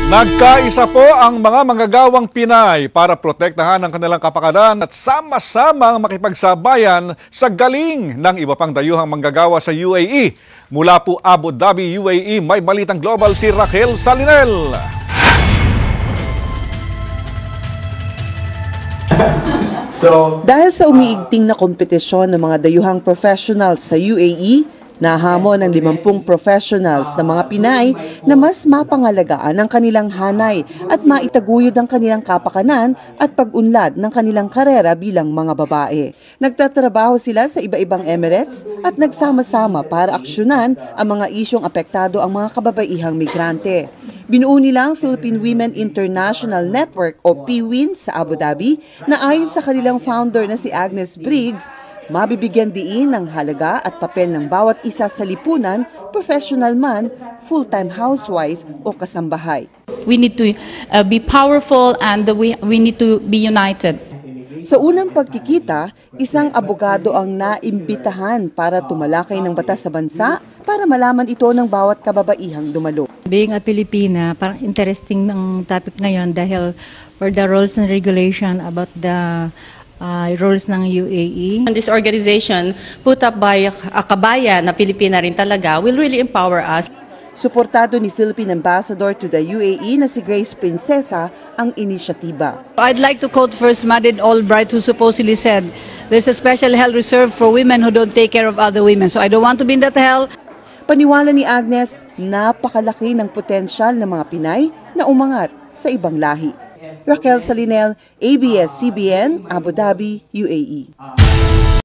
Nagkaisa po ang mga manggagawang Pinay para protektahan ang kanilang kapakanan at sama-samang makipagsabayan sa galing ng iba pang dayuhang manggagawa sa UAE. Mula po Abu Dhabi, UAE, may balitang global si Raquel Salinel. Dahil sa umiigting na kompetisyon ng mga dayuhang professionals sa UAE, nahamon ng 50 professionals na mga Pinay na mas mapangalagaan ang kanilang hanay at maitaguyod ang kanilang kapakanan at pag-unlad ng kanilang karera bilang mga babae. Nagtatrabaho sila sa iba-ibang Emirates at nagsama-sama para aksyonan ang mga isyong apektado ang mga kababaihang migrante. Binuo nila ang Philippine Women International Network o PWIN sa Abu Dhabi na ayon sa kanilang founder na si Agnes Briggs, mabibigyan diin ng halaga at papel ng bawat isa sa lipunan, professional man, full-time housewife o kasambahay. We need to be powerful and we need to be united. Sa unang pagkikita, isang abogado ang naimbitahan para tumalakay ng batas sa bansa para malaman ito ng bawat kababaihang dumalo. Being a Filipina, parang interesting ng topic ngayon dahil for the rules and regulation about the rules ng UAE. And this organization put up by a kabayan na Pilipina rin talaga will really empower us. Suportado ni Philippine Ambassador to the UAE na si Grace Princesa ang inisyatiba. I'd like to quote First Madeleine Albright, who supposedly said, "There's a special hell reserved for women who don't take care of other women. So I don't want to be in that hell." Paniwala ni Agnes, napakalaki ng potensyal ng mga Pinay na umangat sa ibang lahi. Raquel Salinel, ABS-CBN, Abu Dhabi, UAE.